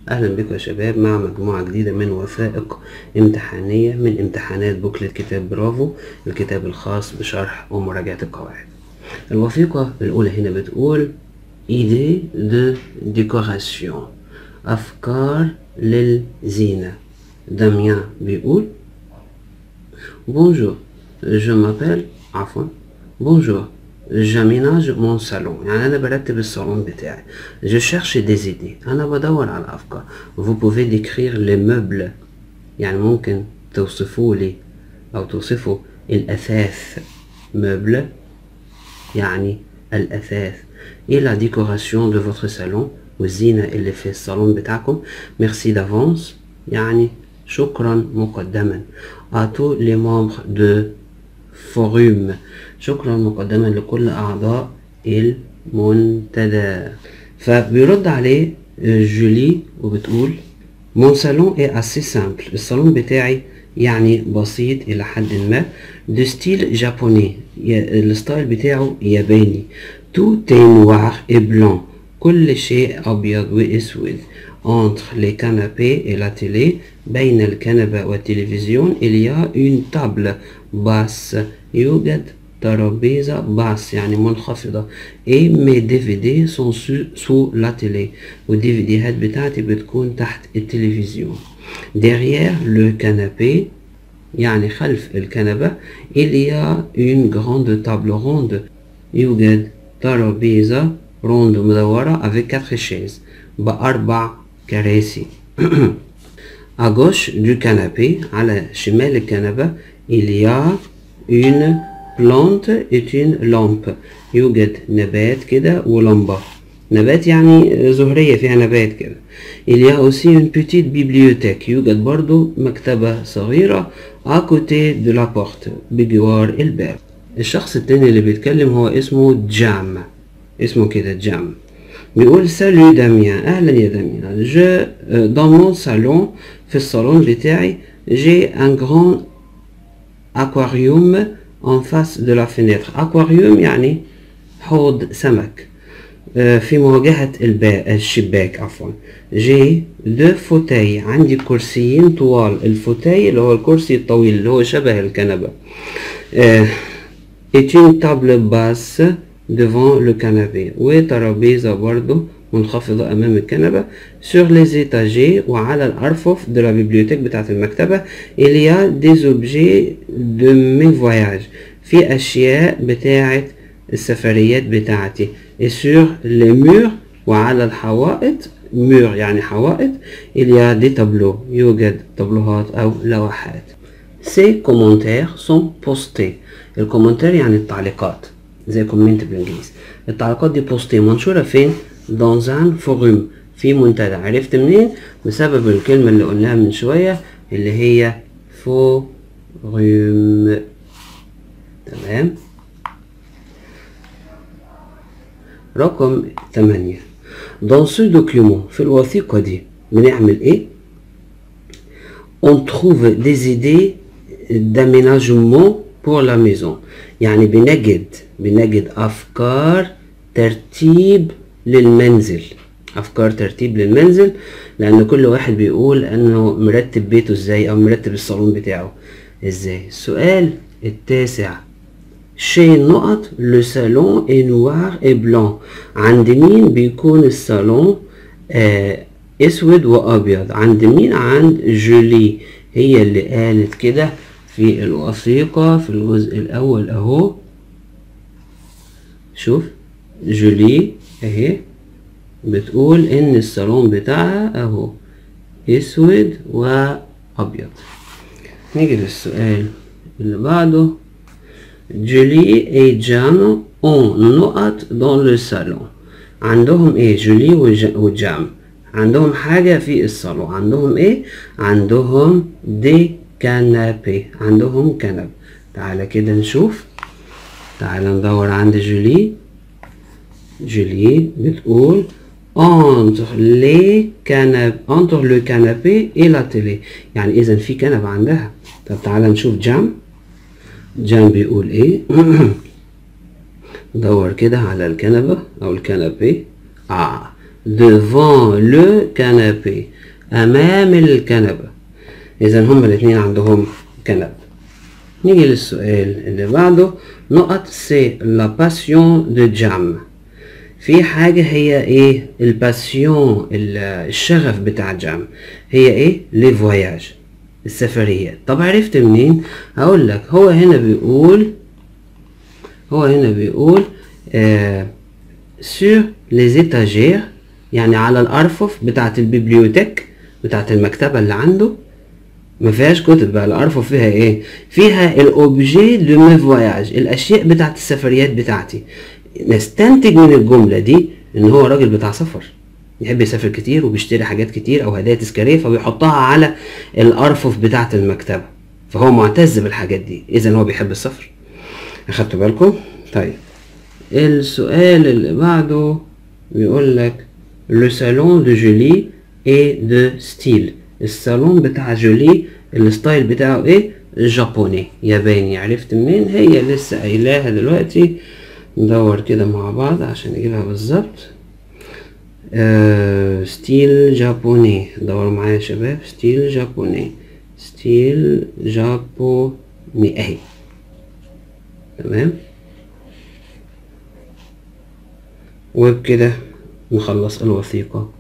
أهلا بكم يا شباب مع مجموعة جديدة من وثائق امتحانية من امتحانات بوكلت كتاب برافو، الكتاب الخاص بشرح ومراجعة القواعد. الوثيقة الأولى هنا بتقول idée de décoration، أفكار للزينة. داميان بيقول bonjour je m'appelle bonjour j'aménage mon salon، يعني أنا برتب الصالون بتاعي. je cherche des idées، أنا بدور على أفكار. vous pouvez décrire les meubles، يعني ممكن توصفوا لي أو توصفوا الأثاث. meuble يعني الأثاث. et la décoration de votre salon، والزينة اللي في الصالون بتاعكم. merci d'avance يعني شكرا مقدما. à tous les membres de forum، شكرا مقدما لكل أعضاء المنتدى. فبيرد عليه جولي وبتقول mon salon est assez simple، الصالون بتاعي يعني بسيط إلى حد ما. de style japonais، الستايل بتاعه ياباني. tout est noir et blanc، كل شيء أبيض وأسود. entre les canapés et la télé، بين الكنبة والتلفزيون il y a une table basse، يوجد ترابيزة basse يعني منخفضة. et mes DVD sont sous la télé، والديفيديهات بتاعتي بتكون تحت التلفزيون. derrière le canapé يعني خلف الكنبة il y a une grande table ronde، يوجد ترابيزة روند مدورة avec 4 chaises، بأربع كراسي. à gauche du canapé على شمال الكنبة il y a une plante et une lampe، يوجد نبات كده ولمبة. نبات يعني زهرية فيها نبات كده. il y a aussi une petite bibliothèque، يوجد برضو مكتبة صغيرة à côté de la porte، بجوار الباب. الشخص التاني اللي بيتكلم هو اسمه جام، اسمه كده جام. بيقول سالو داميان، اهلا يا داميان. je dans mon salon، في الصالون بتاعي j'ai un grand aquarium en face de la fenêtre. aquarium يعني حوض سمك في مواجهة الشباك عفوا. j'ai deux fauteuils، عندي كرسيين طوال. الفوتاي اللي هو الكرسي الطويل اللي هو شبه الكنبة. et une table basse devant le canapé، وترابيزة برضو منخفضة أمام الكنبة. sur les étagers، وعلى الأرفف de la bibliothèque بتاعة المكتبة il y a des objets de mes voyages، في أشياء بتاعة السفريات بتاعتي. et sur les murs، وعلى الحوائط mur يعني حوائط il y a des tableaux، يوجد طابلوهات أو لوحات. ces commentaires sont postés، الكومنتار يعني التعليقات زي كومنت بالانجليزي. التعليقات دي بوستي منشورة فين؟ dans un forum، في منتدى. عرفت منين؟ بسبب الكلمة اللي قلناها من شوية اللي هي forum. تمام. رقم 8 dans ce document، في الوثيقة دي بنعمل ايه؟ on trouve des idées d'aménagement pour la maison، يعني بنجد أفكار ترتيب للمنزل. أفكار ترتيب للمنزل لأن كل واحد بيقول أنه مرتب بيته إزاي أو مرتب الصالون بتاعه إزاي. السؤال التاسع chez نقط le salon est noir et blanc، عند مين بيكون الصالون أسود وأبيض؟ عند مين؟ عند جولي، هي اللي قالت كده في الوثيقة في الجزء الأول أهو. شوف جولي أهي بتقول إن الصالون بتاعها أهو أسود وأبيض. نيجي للسؤال اللي بعده. جولي et جام ont نقط dans le salon، عندهم إيه؟ جولي وجام عندهم حاجة في الصالون. عندهم إيه؟ عندهم دي كنبة، عندهم كنب. تعالى كده نشوف، تعالى ندور عند جولي. جولي بتقول entre le canapé et la télé، يعني إذا في كنبة عندها. طب تعالى نشوف جام بيقول إيه. دور كده على الكنبة أو الكنبة. devant le canapé. أمام الكنبة. إذا هما الاتنين عندهم كنبة. نيجي للسؤال اللي بعده. نقط سي لا باسيون دو جام. في حاجة هي ايه الباسيون الشغف بتاع جام هي ايه لي فواياج السفريات. طب عرفت منين؟ هقول لك. هو هنا بيقول sur les étagères يعني على الأرفف بتاعة البيبليوتيك بتاعة المكتبة اللي عنده. ما فيهاش كتب بقى، الأرفف فيها ايه؟ فيها الأوبجي دو مي فواياج الأشياء بتاعة السفريات بتاعتي. نستنتج من الجملة دي إن هو راجل بتاع سفر يحب يسافر كتير وبيشتري حاجات كتير أو هدايا تذكارية فبيحطها على الأرفف بتاعة المكتبة، فهو معتز بالحاجات دي، إذا هو بيحب السفر. أخدتوا بالكم؟ طيب السؤال اللي بعده بيقول لك le salon de Julie est de style. الصالون بتاع جولي الستايل بتاعه ايه؟ جابوني ياباني. عرفت منين؟ هي لسه قايلاها دلوقتي. ندور كده مع بعض عشان نجيبها بالظبط. ستيل جابوني. دوروا معايا يا شباب. ستيل جابوني اهي. تمام. وبكده نخلص الوثيقة.